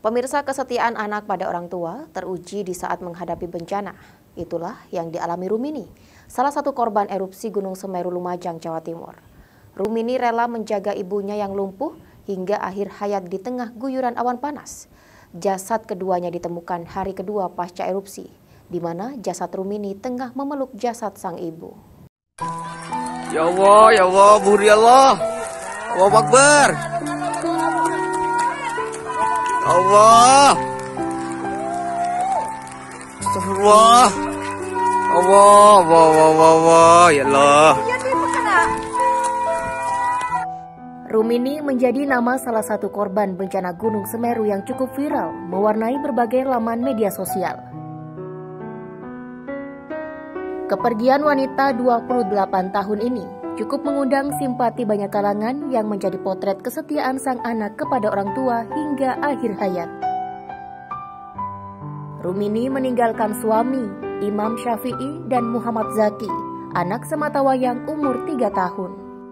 Pemirsa, kesetiaan anak pada orang tua teruji di saat menghadapi bencana. Itulah yang dialami Rumini, salah satu korban erupsi Gunung Semeru Lumajang, Jawa Timur. Rumini rela menjaga ibunya yang lumpuh hingga akhir hayat di tengah guyuran awan panas. Jasad keduanya ditemukan hari kedua pasca erupsi, di mana jasad Rumini tengah memeluk jasad sang ibu. Ya Allah, Buri Allah. Allahu Akbar. Allah. Astagfirullah. Allah, ya Allah. Rumini menjadi nama salah satu korban bencana Gunung Semeru yang cukup viral, mewarnai berbagai laman media sosial. Kepergian wanita 28 tahun ini cukup mengundang simpati banyak kalangan yang menjadi potret kesetiaan sang anak kepada orang tua hingga akhir hayat. Rumini meninggalkan suami, Imam Syafi'i dan Muhammad Zaki, anak sematawayang umur 3 tahun.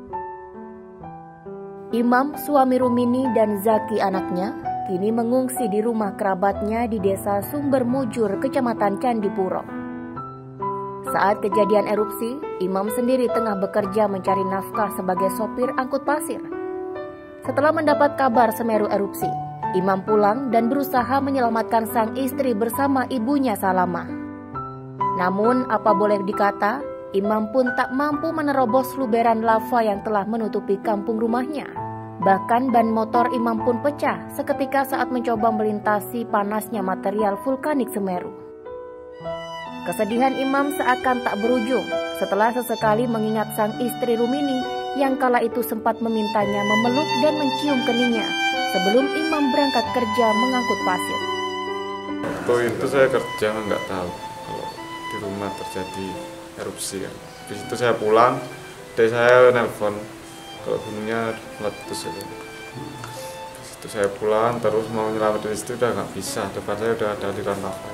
Imam, suami Rumini, dan Zaki anaknya kini mengungsi di rumah kerabatnya di desa Sumber Mujur, Kecamatan Candipuro. Saat kejadian erupsi, Imam sendiri tengah bekerja mencari nafkah sebagai sopir angkut pasir. Setelah mendapat kabar Semeru erupsi, Imam pulang dan berusaha menyelamatkan sang istri bersama ibunya Salamah. Namun, apa boleh dikata, Imam pun tak mampu menerobos luberan lava yang telah menutupi kampung rumahnya. Bahkan ban motor Imam pun pecah seketika saat mencoba melintasi panasnya material vulkanik Semeru. Kesedihan Imam seakan tak berujung setelah sesekali mengingat sang istri Rumini yang kala itu sempat memintanya memeluk dan mencium keningnya sebelum Imam berangkat kerja mengangkut pasir. Waktu itu saya kerja nggak tahu kalau di rumah terjadi erupsi kan. Di situ saya pulang, dari saya nelpon kalau gunungnya meletus itu. Di situ saya pulang terus mau nyelamatin istri udah nggak bisa, depan saya udah ada aliran lava.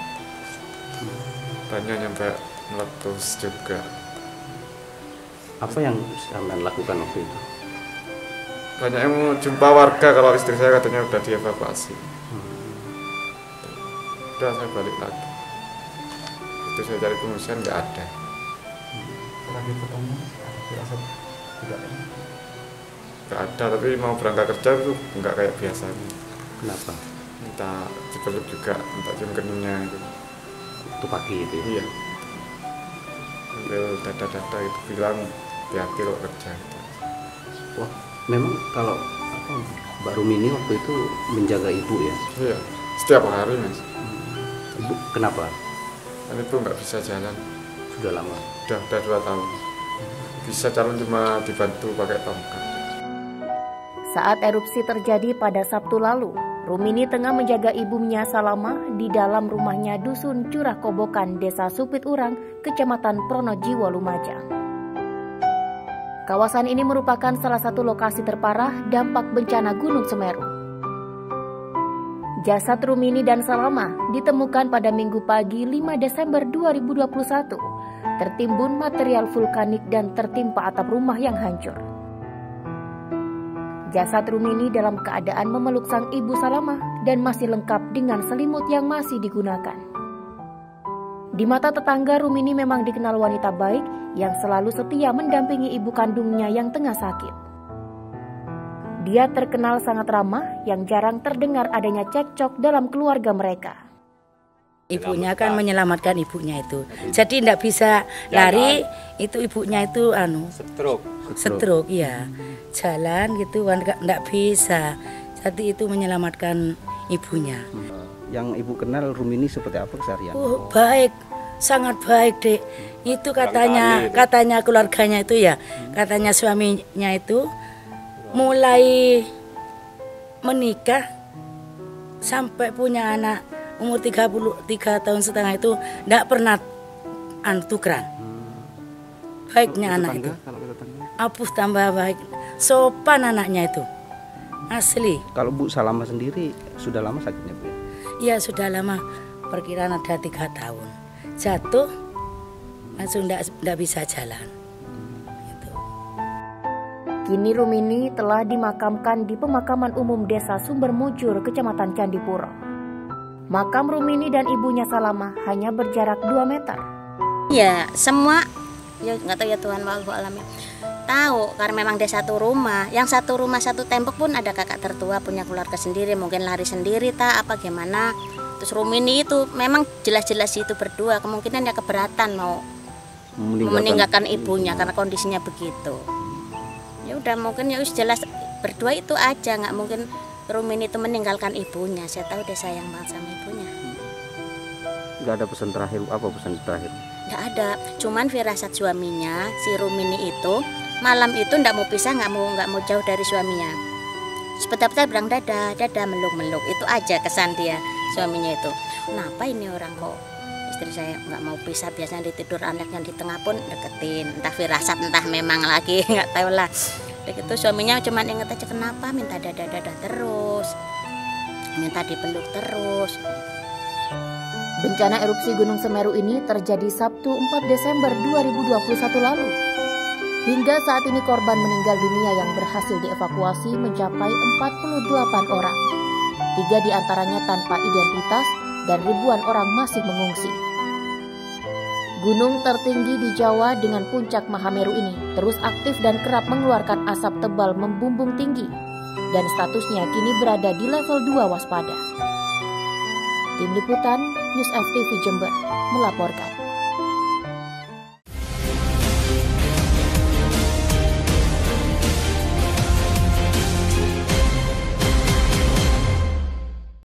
Banyak nyampe meletus juga. Apa yang sampean lakukan waktu itu? Banyak yang mau jumpa warga kalau istri saya katanya udah dievakuasi. Udah saya balik lagi. Itu saya cari pengungsian nggak ada. Lagi ketemu Nggak ada, tapi mau berangkat kerja itu nggak kayak biasanya. Kenapa? Minta dipeluk juga, minta cium keningnya itu. Itu pagi itu ya? Iya. Sambil dada-dada itu bilang hati-hati kalau kerja gitu. Wah, memang kalau Mbak Rumini waktu itu menjaga ibu ya? Iya, setiap hari Mas. Ibu kenapa? Kan ibu nggak bisa jalan. Sudah lama? Udah 2 tahun. Bisa jalan cuma dibantu pakai tongkat. Saat erupsi terjadi pada Sabtu lalu, Rumini tengah menjaga ibunya Salamah di dalam rumahnya Dusun Curah Kobokan, Desa Supit Urang, Kecamatan Pronojiwo, Lumajang. Kawasan ini merupakan salah satu lokasi terparah dampak bencana Gunung Semeru. Jasad Rumini dan Salamah ditemukan pada Minggu pagi 5 Desember 2021, tertimbun material vulkanik dan tertimpa atap rumah yang hancur. Jasad Rumini dalam keadaan memeluk sang ibu Salamah dan masih lengkap dengan selimut yang masih digunakan. Di mata tetangga, Rumini memang dikenal wanita baik yang selalu setia mendampingi ibu kandungnya yang tengah sakit. Dia terkenal sangat ramah yang jarang terdengar adanya cekcok dalam keluarga mereka. Ibunya kan menyelamatkan ibunya itu. Jadi tidak bisa lari, itu ibunya itu stroke ya. Jalan gitu kan enggak bisa. Jadi itu menyelamatkan ibunya. Yang ibu kenal Rumini seperti apa keseharian? Baik, sangat baik, Dek. Itu katanya keluarganya itu ya, katanya suaminya itu mulai menikah sampai punya anak umur 33 tahun setengah itu enggak pernah tukeran. Baiknya anak itu. Apuh tambah baik. Sopan anaknya itu, asli. Kalau Bu Salamah sendiri sudah lama sakitnya Bu? Iya sudah lama, perkiraan ada 3 tahun. Jatuh, langsung tidak bisa jalan. Gitu. Kini Rumini telah dimakamkan di pemakaman umum Desa Sumbermujur, Kecamatan Candipuro. Makam Rumini dan ibunya Salamah hanya berjarak 2 meter. Ya, semua ya nggak tahu ya Tuhan, wallahu alam. Tahu karena memang dia satu rumah, yang satu rumah satu tembok pun ada kakak tertua punya keluarga sendiri, mungkin lari sendiri tak apa gimana. Terus Rumini itu memang jelas-jelas itu berdua, kemungkinan dia keberatan mau meninggalkan ibunya karena kondisinya begitu. Ya udah mungkin ya jelas berdua itu aja, nggak mungkin Rumini itu meninggalkan ibunya. Saya tahu dia sayang banget sama ibunya. Nggak ada pesan terakhir, apa pesan terakhir? Nggak ada, cuman firasat suaminya si Rumini itu malam itu nggak mau pisah, nggak mau jauh dari suaminya. Sebentar-bentar bilang dadah meluk-meluk, itu aja kesan dia suaminya itu. Kenapa ini orang kok istri saya nggak mau pisah, biasanya tidur anaknya di tengah pun deketin, entah firasat entah memang lagi nggak tahu lah. Begitu suaminya cuma inget aja kenapa minta dadah terus, minta dipeluk terus. Bencana erupsi Gunung Semeru ini terjadi Sabtu 4 Desember 2021 lalu. Hingga saat ini korban meninggal dunia yang berhasil dievakuasi mencapai 48 orang. 3 diantaranya tanpa identitas dan ribuan orang masih mengungsi. Gunung tertinggi di Jawa dengan puncak Mahameru ini terus aktif dan kerap mengeluarkan asap tebal membumbung tinggi dan statusnya kini berada di level 2 waspada. Tim Liputan News FTV Jember melaporkan.